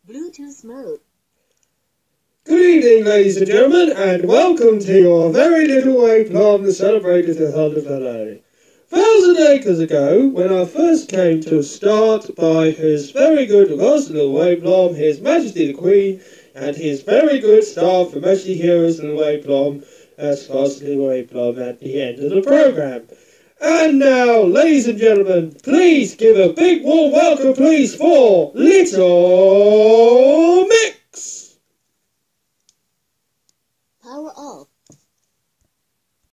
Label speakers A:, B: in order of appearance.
A: Bluetooth mode.
B: Good evening, ladies and gentlemen, and welcome to your very little wave plum that celebrated the Thunder Ballet. 1,000 acres ago, when I first came to start by His very good little wave plum, His Majesty the Queen, and His very good staff, Her Majesty Heroes little wave plum, as fast little wave plum at the end of the programme. And now, ladies and gentlemen, please give a big warm welcome, please, for Little Mick!